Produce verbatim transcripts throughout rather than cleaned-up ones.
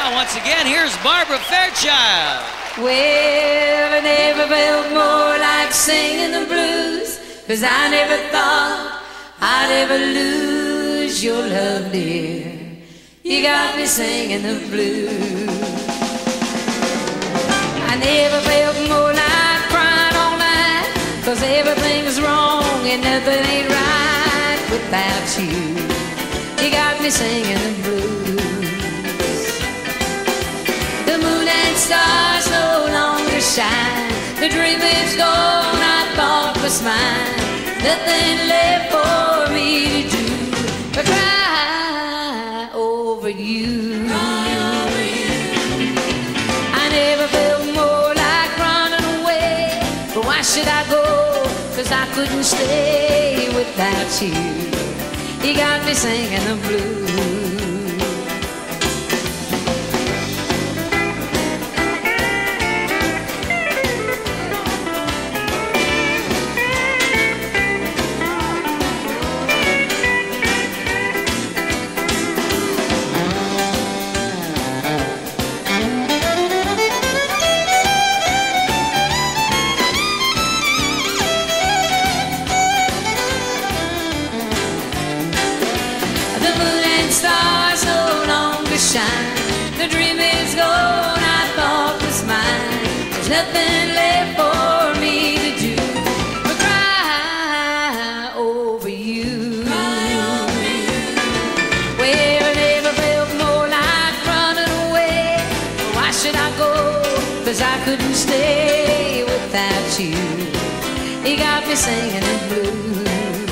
Now, once again, here's Barbara Fairchild. Well, I never felt more like singing the blues, 'cause I never thought I'd ever lose your love, dear. You got me singing the blues. I never felt more like crying all night, 'cause everything's wrong and nothing ain't right without you. You got me singing the blues. The moon and stars no longer shine. The dream is gone, I thought was mine. Nothing left for me to do but cry over you. Cry over you. I never felt more like running away, but why should I go? 'Cause I couldn't stay without you. You got me singing the blues. Stars no longer shine. The dream is gone, I thought was mine. There's nothing left for me to do but cry over you. Cry over you. Well, I never felt more like running away. Why should I go? 'Cause I couldn't stay without you. You got me singing the blues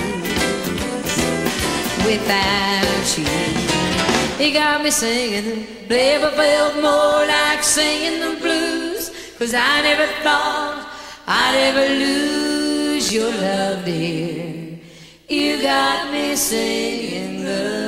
without you. You got me singing, never felt more like singing the blues, 'cause I never thought I'd ever lose your love, dear. You got me singing the